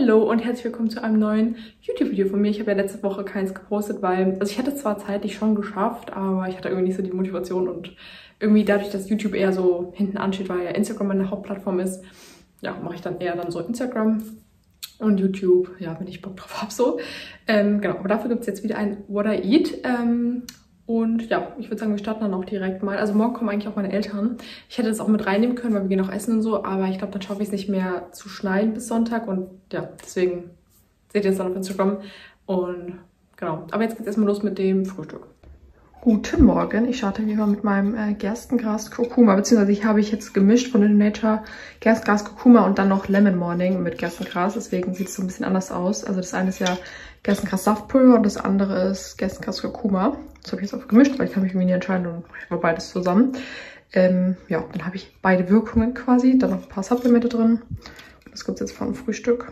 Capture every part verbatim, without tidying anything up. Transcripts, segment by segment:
Hallo und herzlich willkommen zu einem neuen YouTube-Video von mir. Ich habe ja letzte Woche keins gepostet, weil, also ich hatte zwar zeitlich schon geschafft, aber ich hatte irgendwie nicht so die Motivation und irgendwie dadurch, dass YouTube eher so hinten ansteht, weil ja Instagram meine Hauptplattform ist, ja, mache ich dann eher dann so Instagram und YouTube, ja, wenn ich Bock drauf habe, so. Ähm, genau, aber dafür gibt es jetzt wieder ein What I Eat. Ähm, Und ja, ich würde sagen, wir starten dann auch direkt mal. Also morgen kommen eigentlich auch meine Eltern. Ich hätte das auch mit reinnehmen können, weil wir gehen auch essen und so. Aber ich glaube, dann schaffe ich es nicht mehr zu schneiden bis Sonntag. Und ja, deswegen seht ihr es dann auf Instagram. Und genau. Aber jetzt geht es erstmal los mit dem Frühstück. Guten Morgen. Ich starte wie immer mit meinem äh, Gerstengras Kurkuma. Beziehungsweise ich habe ich jetzt gemischt von Nature Gerstengras Kurkuma und dann noch Lemon Morning mit Gerstengras. Deswegen sieht es so ein bisschen anders aus. Also das eine ist ja Gerstengras Saftpulver und das andere ist Gerstengras Kurkuma. Das habe ich jetzt auch gemischt, weil ich kann mich irgendwie nie entscheiden und ich mache beides zusammen. Ähm, ja, dann habe ich beide Wirkungen quasi. Dann noch ein paar Supplemente drin. Das gibt es jetzt vom Frühstück.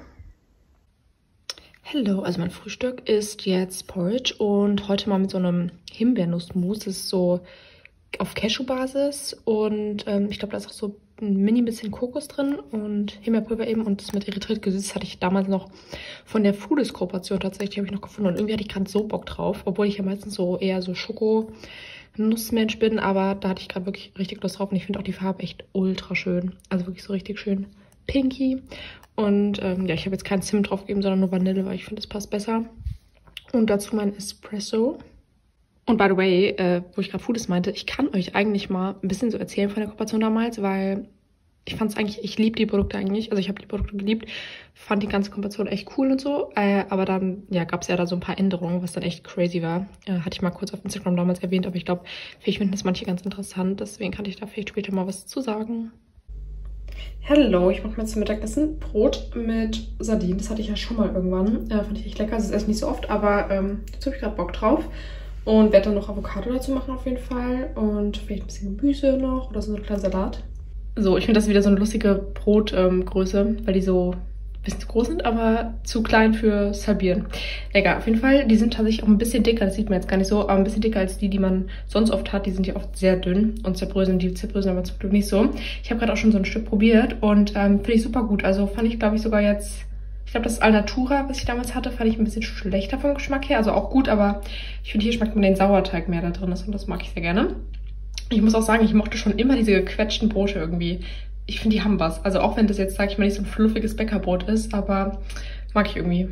Hallo, also mein Frühstück ist jetzt Porridge und heute mal mit so einem Himbeernussmus. Das ist so auf Cashew-Basis und ähm, ich glaube, da ist auch so ein mini bisschen Kokos drin und Himbeerpulver eben und das mit Erythrit-Gesüß hatte ich damals noch von der Foodist-Kooperation tatsächlich, habe ich noch gefunden und irgendwie hatte ich gerade so Bock drauf, obwohl ich ja meistens so eher so Schoko-Nussmensch bin, aber da hatte ich gerade wirklich richtig Lust drauf und ich finde auch die Farbe echt ultra schön, also wirklich so richtig schön pinky und ähm, ja, ich habe jetzt keinen Zimt drauf gegeben, sondern nur Vanille, weil ich finde, das passt besser und dazu mein Espresso. Und by the way, äh, wo ich gerade Foodist meinte, ich kann euch eigentlich mal ein bisschen so erzählen von der Kooperation damals, weil ich fand es eigentlich, ich liebe die Produkte eigentlich, also ich habe die Produkte geliebt, fand die ganze Kooperation echt cool und so, äh, aber dann ja, gab es ja da so ein paar Änderungen, was dann echt crazy war. Äh, hatte ich mal kurz auf Instagram damals erwähnt, aber ich glaube, vielleicht finden das manche ganz interessant, deswegen kann ich da vielleicht später mal was zu sagen. Hallo, ich mache mir zum Mittagessen Brot mit Sardinen, das hatte ich ja schon mal irgendwann, äh, fand ich echt lecker, das ist erst nicht so oft, aber ähm, jetzt habe ich gerade Bock drauf. Und werde dann noch Avocado dazu machen auf jeden Fall. Und vielleicht ein bisschen Gemüse noch oder so einen kleinen Salat. So, ich finde das wieder so eine lustige Brotgröße, ähm, weil die so ein bisschen zu groß sind, aber zu klein für Halbieren. Egal, auf jeden Fall, die sind tatsächlich auch ein bisschen dicker, das sieht man jetzt gar nicht so, aber ein bisschen dicker als die, die man sonst oft hat. Die sind ja oft sehr dünn und zerbröseln, die zerbröseln aber zum Glück nicht so. Ich habe gerade auch schon so ein Stück probiert und ähm, finde ich super gut. Also fand ich, glaube ich, sogar jetzt... Ich glaube, das Alnatura, was ich damals hatte, fand ich ein bisschen schlechter vom Geschmack her. Also auch gut, aber ich finde, hier schmeckt man den Sauerteig mehr da drin ist und das mag ich sehr gerne. Ich muss auch sagen, ich mochte schon immer diese gequetschten Brote irgendwie. Ich finde, die haben was. Also auch wenn das jetzt, sage ich mal, nicht so ein fluffiges Bäckerbrot ist, aber mag ich irgendwie.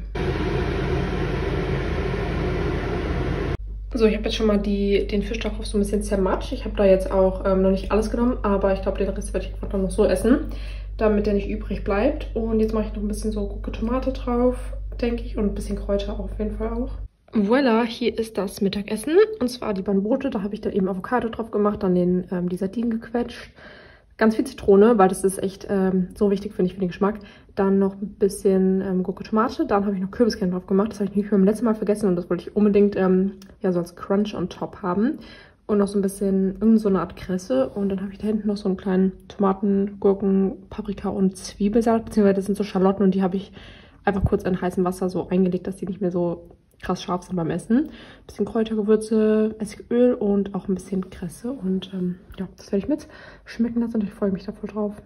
So, ich habe jetzt schon mal die, den Fischstoff so ein bisschen zermatscht. Ich habe da jetzt auch ähm, noch nicht alles genommen, aber ich glaube, den Rest werde ich einfach noch so essen, damit der nicht übrig bleibt. Und jetzt mache ich noch ein bisschen so Gurke Tomate drauf, denke ich, und ein bisschen Kräuter auf jeden Fall auch. Voila, hier ist das Mittagessen. Und zwar die beiden Brote, da habe ich dann eben Avocado drauf gemacht, dann den, ähm, die Sardinen gequetscht. Ganz viel Zitrone, weil das ist echt ähm, so wichtig, finde ich, für den Geschmack. Dann noch ein bisschen ähm, Gurke Tomate. Dann habe ich noch Kürbiskern drauf gemacht. Das habe ich nicht beim letzten Mal vergessen und das wollte ich unbedingt ähm, ja, so als Crunch on top haben. Und noch so ein bisschen irgendeine so eine Art Kresse. Und dann habe ich da hinten noch so einen kleinen Tomaten, Gurken, Paprika und Zwiebelsalat. Beziehungsweise das sind so Schalotten und die habe ich einfach kurz in heißem Wasser so eingelegt, dass die nicht mehr so krass scharf sind beim Essen. Ein bisschen Kräutergewürze, Essigöl und auch ein bisschen Kresse. Und ähm, ja, das werde ich mit schmecken lassen und ich freue mich da voll drauf.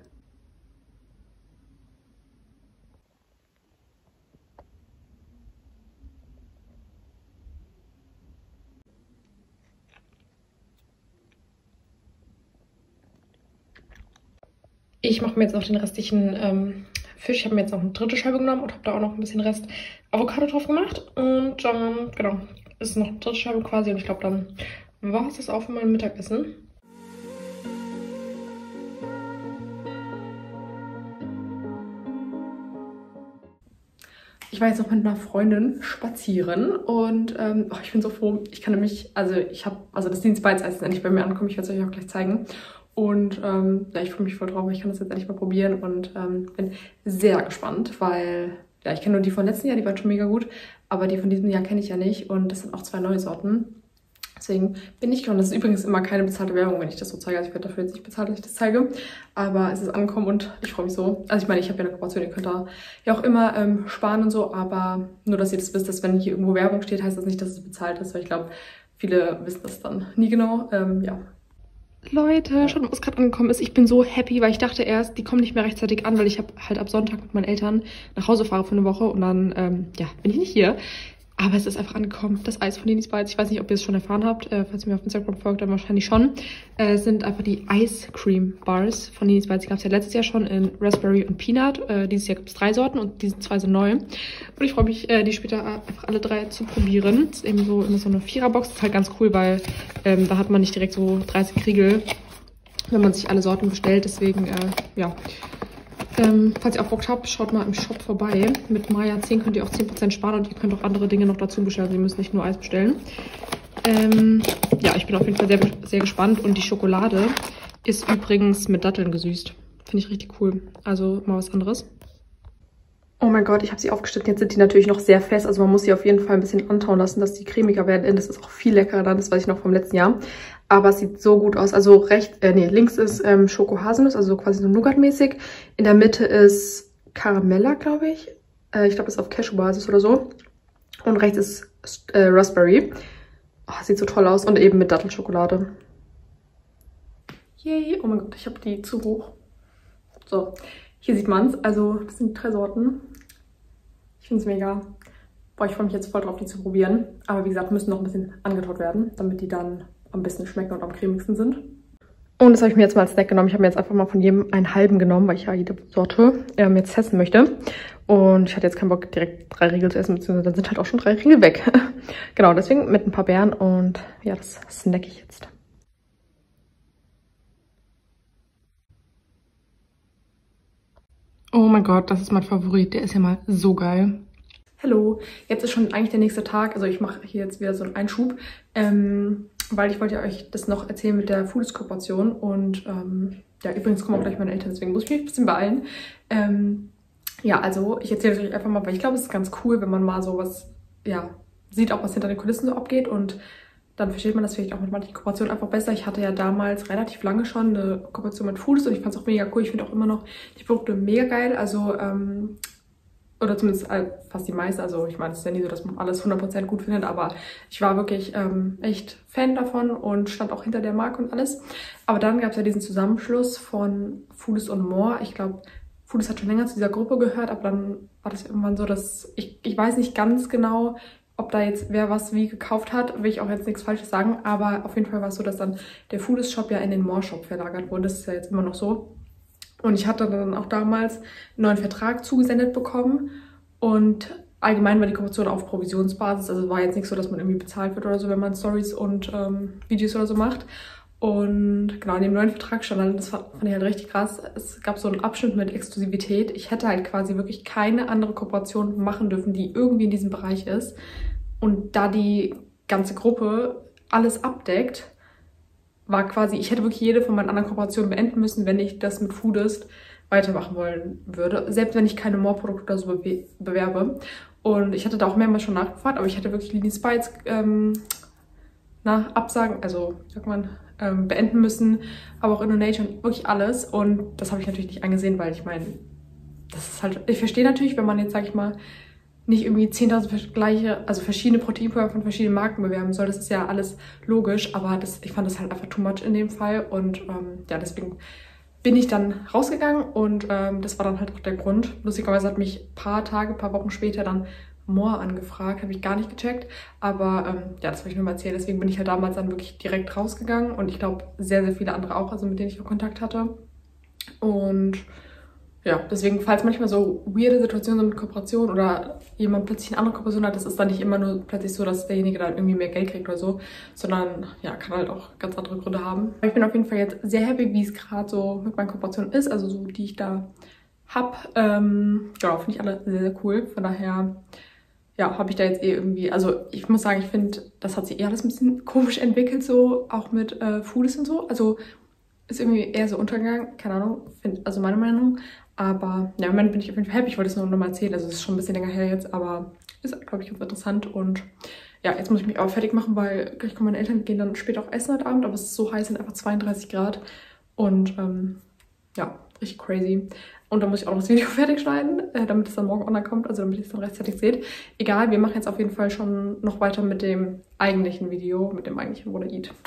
Ich mache mir jetzt noch den restlichen ähm, Fisch. Ich habe mir jetzt noch eine dritte Scheibe genommen und habe da auch noch ein bisschen Rest Avocado drauf gemacht. Und ähm, genau, ist noch eine dritte Scheibe quasi. Und ich glaube, dann war es das auch für mein Mittagessen. Ich war jetzt noch mit einer Freundin spazieren und ähm, oh, ich bin so froh. Ich kann nämlich, also ich habe, also das Dienstbeiz, als es endlich bei mir ankommt, ich werde es euch auch gleich zeigen. Und ähm, ja, ich freue mich voll drauf, ich kann das jetzt endlich mal probieren und ähm, bin sehr gespannt, weil ja, ich kenne nur die von letzten Jahr, die waren schon mega gut, aber die von diesem Jahr kenne ich ja nicht und das sind auch zwei neue Sorten. Deswegen bin ich gespannt. Das ist übrigens immer keine bezahlte Werbung, wenn ich das so zeige. Also ich werde dafür jetzt nicht bezahlt, wenn ich das zeige. Aber es ist angekommen und ich freue mich so. Also ich meine, ich habe ja eine Kooperation, ihr könnt da ja auch immer ähm, sparen und so, aber nur, dass ihr das wisst, dass wenn hier irgendwo Werbung steht, heißt das nicht, dass es bezahlt ist, weil ich glaube, viele wissen das dann nie genau. Ähm, ja. Leute, schaut mal, was gerade angekommen ist. Ich bin so happy, weil ich dachte erst, die kommen nicht mehr rechtzeitig an, weil ich habe halt ab Sonntag mit meinen Eltern nach Hause fahre für eine Woche und dann, ähm, ja, bin ich nicht hier. Aber es ist einfach angekommen, das Eis von Ninis Bites. Ich weiß nicht, ob ihr es schon erfahren habt. Äh, falls ihr mir auf Instagram folgt, dann wahrscheinlich schon. Äh, es sind einfach die Ice Cream Bars von Ninis Bites. Die gab es ja letztes Jahr schon in Raspberry und Peanut. Äh, dieses Jahr gibt es drei Sorten und diese zwei sind neu. Und ich freue mich, äh, die später einfach alle drei zu probieren. Das ist eben so immer so eine Viererbox. Das ist halt ganz cool, weil ähm, da hat man nicht direkt so dreißig Riegel, wenn man sich alle Sorten bestellt. Deswegen, äh, ja... Ähm, falls ihr auch Bock habt, schaut mal im Shop vorbei. Mit Maya zehn könnt ihr auch zehn Prozent sparen und ihr könnt auch andere Dinge noch dazu bestellen. Ihr müsst nicht nur Eis bestellen. Ähm, ja, ich bin auf jeden Fall sehr, sehr gespannt. Und die Schokolade ist übrigens mit Datteln gesüßt. Finde ich richtig cool. Also mal was anderes. Oh mein Gott, ich habe sie aufgeschnitten. Jetzt sind die natürlich noch sehr fest. Also man muss sie auf jeden Fall ein bisschen antauen lassen, dass die cremiger werden. Das ist auch viel leckerer dann. Das weiß ich noch vom letzten Jahr. Aber es sieht so gut aus. Also rechts, äh, nee, links ist ähm, Schoko-Haselnuss, also quasi so Nougat-mäßig. In der Mitte ist Karamella, glaube ich. Äh, ich glaube, das ist auf Cashew-Basis oder so. Und rechts ist äh, Raspberry. Oh, sieht so toll aus. Und eben mit Dattelschokolade. Yay. Oh mein Gott, ich habe die zu hoch. So, hier sieht man es. Also, das sind drei Sorten. Ich finde es mega. Boah, ich freue mich jetzt voll drauf, die zu probieren. Aber wie gesagt, müssen noch ein bisschen angetaut werden, damit die dann am besten schmecken und am cremigsten sind. Und das habe ich mir jetzt mal als Snack genommen. Ich habe mir jetzt einfach mal von jedem einen halben genommen, weil ich ja jede Sorte ähm, jetzt testen möchte. Und ich hatte jetzt keinen Bock, direkt drei Riegel zu essen, beziehungsweise dann sind halt auch schon drei Riegel weg. Genau, deswegen mit ein paar Beeren und ja, das snack ich jetzt. Oh mein Gott, das ist mein Favorit. Der ist ja mal so geil. Hallo, jetzt ist schon eigentlich der nächste Tag. Also ich mache hier jetzt wieder so einen Einschub. Ähm... Weil ich wollte ja euch das noch erzählen mit der Foodies-Kooperation. Und ähm, ja, übrigens kommen auch gleich meine Eltern, deswegen muss ich mich ein bisschen beeilen. Ähm, ja, also ich erzähle es euch einfach mal, weil ich glaube, es ist ganz cool, wenn man mal so was, ja, sieht auch, was hinter den Kulissen so abgeht. Und dann versteht man das vielleicht auch mit manchen Kooperationen einfach besser. Ich hatte ja damals relativ lange schon eine Kooperation mit Foodies und ich fand es auch mega cool. Ich finde auch immer noch die Produkte mega geil. Also, ähm, oder zumindest fast die meisten, also ich meine, es ist ja nie so, dass man alles hundert Prozent gut findet, aber ich war wirklich ähm, echt Fan davon und stand auch hinter der Marke und alles. Aber dann gab es ja diesen Zusammenschluss von Foodies und More. Ich glaube, Foodies hat schon länger zu dieser Gruppe gehört, aber dann war das irgendwann so, dass ich, ich weiß nicht ganz genau, ob da jetzt wer was wie gekauft hat, will ich auch jetzt nichts Falsches sagen, aber auf jeden Fall war es so, dass dann der Foodies Shop ja in den More Shop verlagert wurde. Das ist ja jetzt immer noch so. Und ich hatte dann auch damals einen neuen Vertrag zugesendet bekommen und allgemein war die Kooperation auf Provisionsbasis. Also war jetzt nicht so, dass man irgendwie bezahlt wird oder so, wenn man Stories und ähm, Videos oder so macht. Und genau, in dem neuen Vertrag stand dann, das fand ich halt richtig krass, es gab so einen Abschnitt mit Exklusivität. Ich hätte halt quasi wirklich keine andere Kooperation machen dürfen, die irgendwie in diesem Bereich ist. Und da die ganze Gruppe alles abdeckt, war quasi, ich hätte wirklich jede von meinen anderen Kooperationen beenden müssen, wenn ich das mit Foodist weitermachen wollen würde. Selbst wenn ich keine More-Produkte oder so be bewerbe. Und ich hatte da auch mehrmals schon nachgefragt, aber ich hätte wirklich Ninis Bites ähm, na, absagen, also sagt man, ähm, beenden müssen. Aber auch Indonesian, wirklich alles. Und das habe ich natürlich nicht angesehen, weil ich meine, das ist halt, ich verstehe natürlich, wenn man jetzt, sag ich mal, nicht irgendwie zehntausend gleiche, also verschiedene Proteinpulver von verschiedenen Marken bewerben soll. Das ist ja alles logisch, aber das, ich fand das halt einfach too much in dem Fall. Und ähm, ja, deswegen bin ich dann rausgegangen und ähm, das war dann halt auch der Grund. Lustigerweise hat mich ein paar Tage, ein paar Wochen später dann More angefragt, habe ich gar nicht gecheckt. Aber ähm, ja, das wollte ich nur mal erzählen. Deswegen bin ich halt damals dann wirklich direkt rausgegangen und ich glaube sehr, sehr viele andere auch, also mit denen ich Kontakt hatte. Und ja, deswegen, falls manchmal so weirde Situationen sind mit Kooperation oder jemand plötzlich eine andere Kooperation hat, das ist dann nicht immer nur plötzlich so, dass derjenige dann irgendwie mehr Geld kriegt oder so, sondern ja, kann halt auch ganz andere Gründe haben. Ich bin auf jeden Fall jetzt sehr happy, wie es gerade so mit meinen Kooperationen ist, also so, die ich da habe. Ähm, genau, finde ich alle sehr, sehr cool. Von daher, ja, habe ich da jetzt eh irgendwie, also ich muss sagen, ich finde, das hat sich eher alles ein bisschen komisch entwickelt, so auch mit äh, Foodies und so. Also ist irgendwie eher so untergegangen, keine Ahnung, find, also meine Meinung. Aber ja, im Moment bin ich auf jeden Fall happy. Ich wollte es nur noch mal erzählen. Also es ist schon ein bisschen länger her jetzt, aber ist, glaube ich, ganz interessant. Und ja, jetzt muss ich mich auch fertig machen, weil gleich kommen meine Eltern, gehen dann später auch essen heute Abend. Aber es ist so heiß, sind einfach zweiunddreißig Grad. Und ähm, ja, richtig crazy. Und dann muss ich auch noch das Video fertig schneiden, äh, damit es dann morgen online kommt. Also damit ihr es dann rechtzeitig seht. Egal, wir machen jetzt auf jeden Fall schon noch weiter mit dem eigentlichen Video, mit dem eigentlichen What I Eat.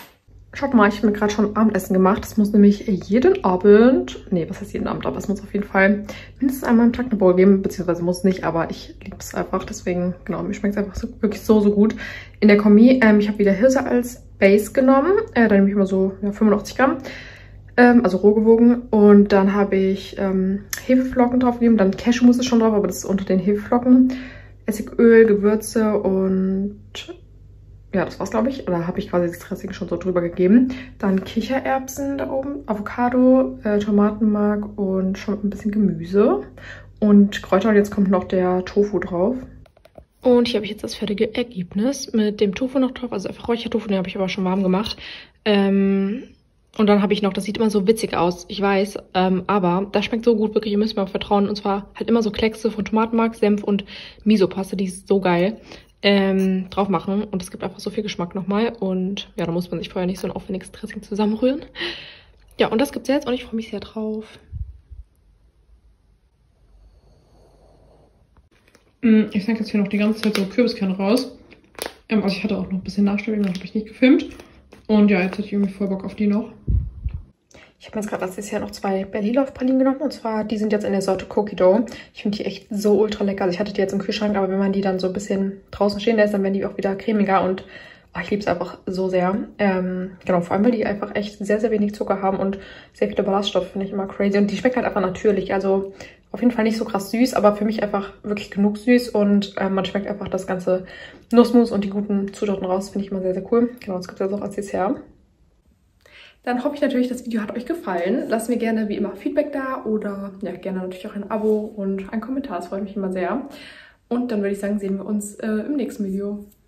Schaut mal, ich habe mir gerade schon Abendessen gemacht. Das muss nämlich jeden Abend, nee, was heißt jeden Abend, aber es muss auf jeden Fall mindestens einmal am Tag eine Bowl geben, beziehungsweise muss nicht, aber ich liebe es einfach. Deswegen, genau, mir schmeckt es einfach so, wirklich so, so gut. In der Kombi, ähm, ich habe wieder Hirse als Base genommen. Äh, da nehme ich immer so ja, fünfundachtzig Gramm, ähm, also roh gewogen. Und dann habe ich ähm, Hefeflocken drauf gegeben, dann Cashewmus ist schon drauf, aber das ist unter den Hefeflocken. Essigöl, Gewürze und... ja, das war's, glaube ich. Oder habe ich quasi das Dressing schon so drüber gegeben. Dann Kichererbsen da oben, Avocado, äh, Tomatenmark und schon ein bisschen Gemüse. Und Kräuter. Und jetzt kommt noch der Tofu drauf. Und hier habe ich jetzt das fertige Ergebnis mit dem Tofu noch drauf. Also einfach Räuchertofu, den habe ich aber schon warm gemacht. Ähm, und dann habe ich noch, das sieht immer so witzig aus, ich weiß. Ähm, aber das schmeckt so gut, wirklich, ihr müsst mir auch vertrauen. Und zwar halt immer so Kleckse von Tomatenmark, Senf und Miso-Paste. Die ist so geil. Ähm, drauf machen und es gibt einfach so viel Geschmack nochmal und ja, da muss man sich vorher nicht so ein aufwendiges Dressing zusammenrühren. Ja, und das gibt's jetzt und ich freue mich sehr drauf. Ich snacke jetzt hier noch die ganze Zeit so Kürbiskerne raus. Ähm, also ich hatte auch noch ein bisschen Nachstellung, das habe ich nicht gefilmt. Und ja, jetzt hätte ich irgendwie voll Bock auf die noch. Ich habe mir jetzt gerade als Dessert noch zwei Berliner-Pralinen genommen. Und zwar, die sind jetzt in der Sorte Cookie Dough. Ich finde die echt so ultra lecker. Also ich hatte die jetzt im Kühlschrank, aber wenn man die dann so ein bisschen draußen stehen lässt, dann werden die auch wieder cremiger. Und oh, ich liebe es einfach so sehr. Ähm, genau, vor allem, weil die einfach echt sehr, sehr wenig Zucker haben und sehr viele Ballaststoffe, finde ich immer crazy. Und die schmecken halt einfach natürlich. Also auf jeden Fall nicht so krass süß, aber für mich einfach wirklich genug süß. Und äh, man schmeckt einfach das ganze Nussmus und die guten Zutaten raus. Finde ich immer sehr, sehr cool. Genau, das gibt es jetzt auch als Dessert. Dann hoffe ich natürlich, das Video hat euch gefallen. Lasst mir gerne wie immer Feedback da oder ja, gerne natürlich auch ein Abo und ein Kommentar. Das freut mich immer sehr. Und dann würde ich sagen, sehen wir uns äh, im nächsten Video.